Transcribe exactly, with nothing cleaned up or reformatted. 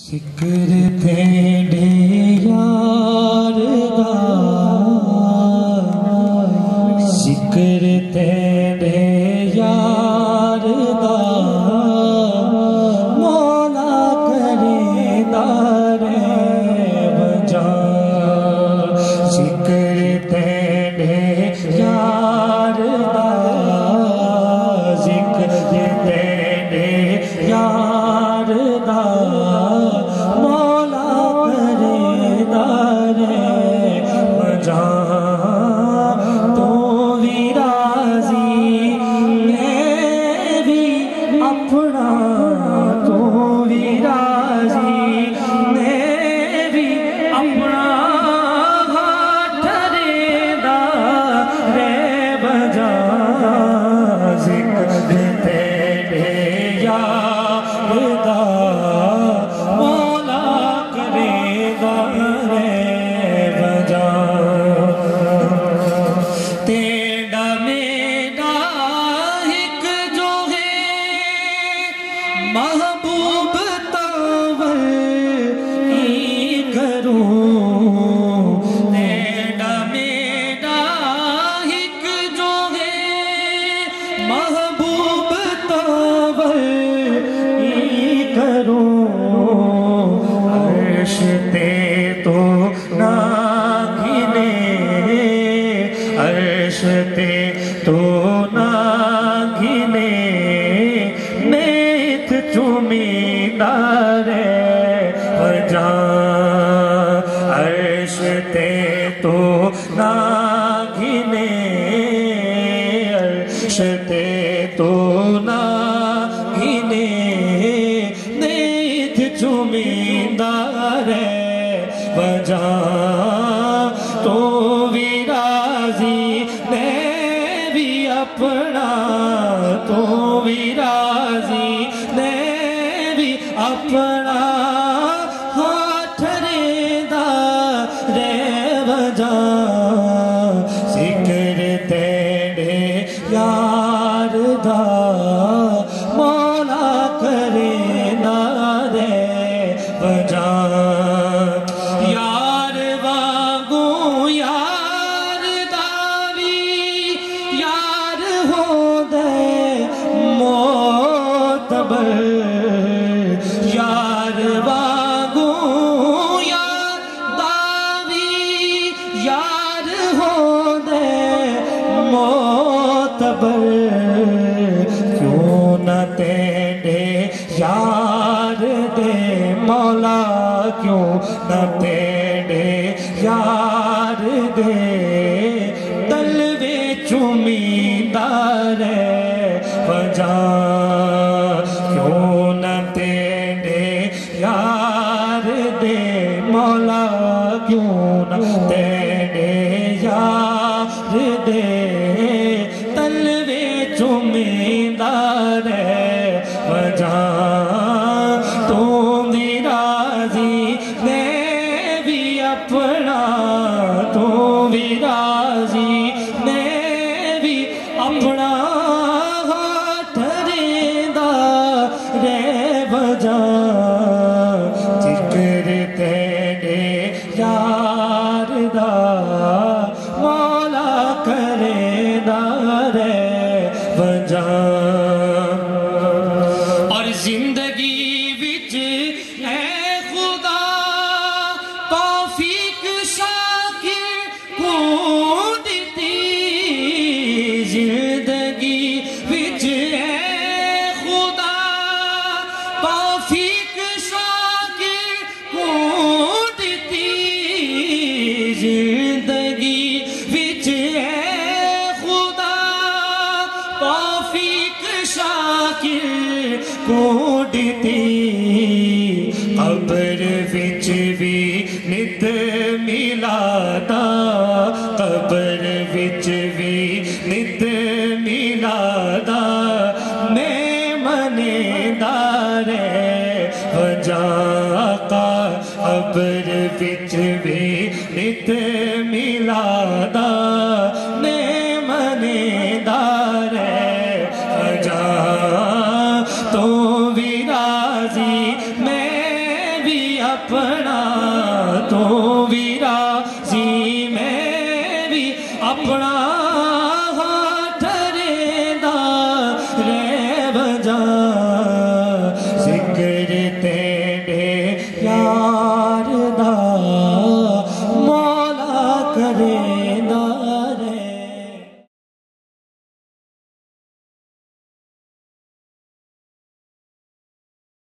ذکر تیرے یار دا ذکر تیرے یار دا مولا کرے دارے بجا ذکر تیرے یار دا ذکر تیرے یار دا محبوب تاول ہی کروں تیرا میرا ایک جو ہے محبوب تاول ہی کروں عرش تے تو نہ گھنے عرش تے تو نہ گھنے چومیدار وجہ عرش تے تو نہ گھنے عرش تے تو نہ گھنے نیت چومیدار وجہ تو بھی راضی میں بھی اپنا تو بھی راضی اپنا ہاتھ ریدہ رے وجہ ذکر تیرے یار دا مولا کرے نا رے وجہ یار واگوں یار داوی یار ہو دے معتبر یار واگوں یار داوی یار ہو دے معتبر کیوں نہ تیرے یار دے مولا کیوں نہ تیرے یار دے تلوے چومیدار وجہ کیوں نہ یار دے مولا کیوں نہ تیرے یار دے تلوے چومیدار وجہ تو بھی راضی میں بھی اپنا تو بھی راضی میں بھی اپنا ہاتھ ریدہ رے وجہ ذکر تیرے یار دا مولا کرے نا رے وجہ اور زندگی وچ اے خدا توفیق شاکر کو دتی زندگی وچ اے خدا توفیق شاکر کو دتی زندگی وچ اے خدا توفیق شاکر کو دتی قبر وچ بھی نت ملادا قبر وچ بھی نت ملادا میں منے دار وجہ قبر وچ بھی نت ملادا میں منے دار وجہ تو بھی راضی میں بھی راضی میں بھی اپنا ہاتھ ریندا رہ بجا ذکر تیرے یار دا مولا کریندا